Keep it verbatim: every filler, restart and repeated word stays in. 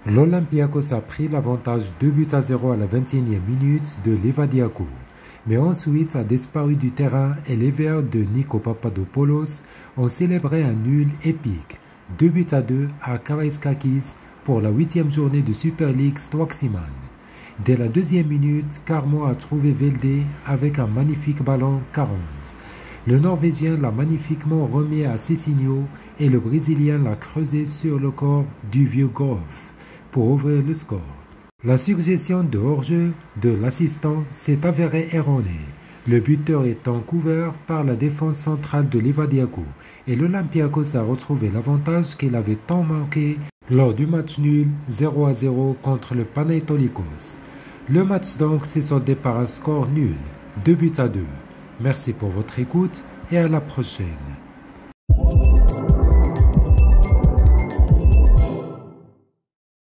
L'Olympiakos a pris l'avantage deux buts à zéro à la vingt et unième minute de Levadiakou, mais ensuite a disparu du terrain et les Verts de Nikos Papadopoulos ont célébré un nul épique, deux buts à deux à Karaiskakis pour la huitième journée de Super League Sfaximan. Dès la deuxième minute, Carmo a trouvé Velde avec un magnifique ballon quarante. Le Norvégien l'a magnifiquement remis à Cecinho et le Brésilien l'a creusé sur le corps du vieux golf pour ouvrir le score. La suggestion de hors-jeu de l'assistant s'est avérée erronée, le buteur étant couvert par la défense centrale de Levadiakou et l'Olympiakos a retrouvé l'avantage qu'il avait tant manqué lors du match nul zéro à zéro contre le Panathinaikos. Le match donc s'est soldé par un score nul, deux buts à deux. Merci pour votre écoute et à la prochaine.